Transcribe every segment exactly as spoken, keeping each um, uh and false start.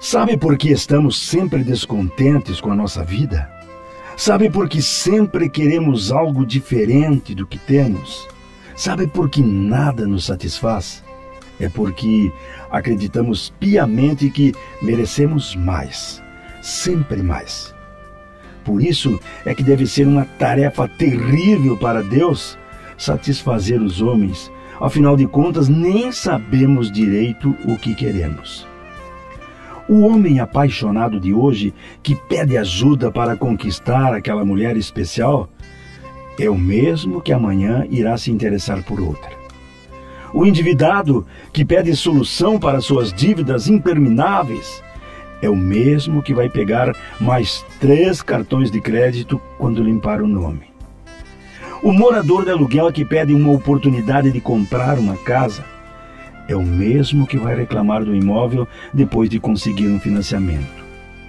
Sabe por que estamos sempre descontentes com a nossa vida? Sabe por que sempre queremos algo diferente do que temos? Sabe por que nada nos satisfaz? É porque acreditamos piamente que merecemos mais, sempre mais. Por isso é que deve ser uma tarefa terrível para Deus satisfazer os homens. Afinal de contas, nem sabemos direito o que queremos. O homem apaixonado de hoje, que pede ajuda para conquistar aquela mulher especial, é o mesmo que amanhã irá se interessar por outra. O endividado, que pede solução para suas dívidas intermináveis, é o mesmo que vai pegar mais três cartões de crédito quando limpar o nome. O morador de aluguel que pede uma oportunidade de comprar uma casa é o mesmo que vai reclamar do imóvel depois de conseguir um financiamento.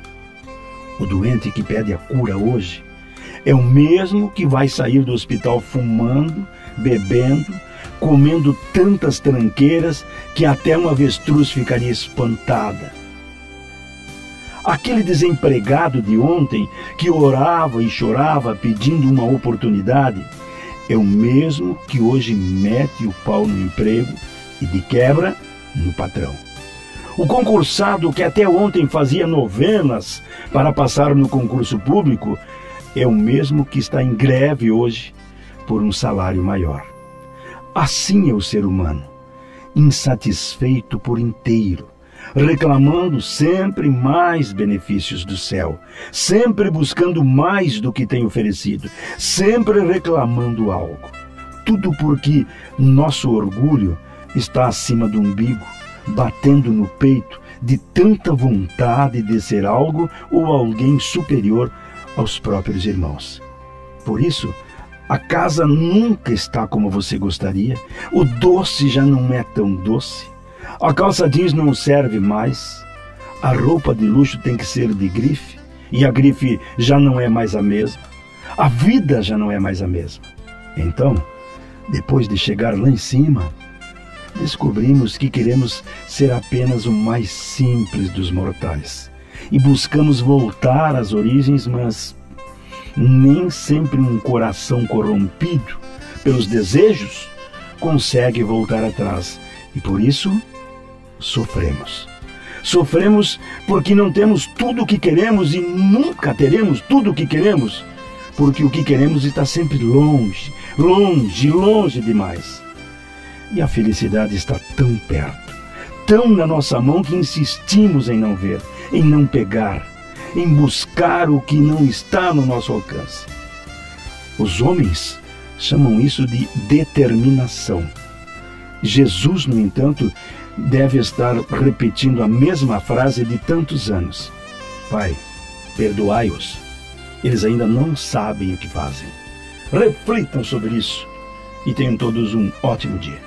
O doente que pede a cura hoje é o mesmo que vai sair do hospital fumando, bebendo, comendo tantas tranqueiras que até uma avestruz ficaria espantada. Aquele desempregado de ontem que orava e chorava pedindo uma oportunidade é o mesmo que hoje mete o pau no emprego e de quebra no patrão. O concursado que até ontem fazia novenas para passar no concurso público é o mesmo que está em greve hoje por um salário maior. Assim é o ser humano, insatisfeito por inteiro, reclamando sempre mais benefícios do céu, sempre buscando mais do que tem oferecido, sempre reclamando algo. Tudo porque nosso orgulho está acima do umbigo, batendo no peito de tanta vontade de ser algo ou alguém superior aos próprios irmãos. Por isso, a casa nunca está como você gostaria, o doce já não é tão doce, a calça jeans não serve mais, a roupa de luxo tem que ser de grife, e a grife já não é mais a mesma, a vida já não é mais a mesma. Então, depois de chegar lá em cima, descobrimos que queremos ser apenas o mais simples dos mortais e buscamos voltar às origens, mas nem sempre um coração corrompido pelos desejos consegue voltar atrás e por isso sofremos. Sofremos porque não temos tudo o que queremos e nunca teremos tudo o que queremos, porque o que queremos está sempre longe, longe, longe demais. E a felicidade está tão perto, tão na nossa mão que insistimos em não ver, em não pegar, em buscar o que não está no nosso alcance. Os homens chamam isso de determinação. Jesus, no entanto, deve estar repetindo a mesma frase de tantos anos. Pai, perdoai-os. Eles ainda não sabem o que fazem. Reflitam sobre isso e tenham todos um ótimo dia.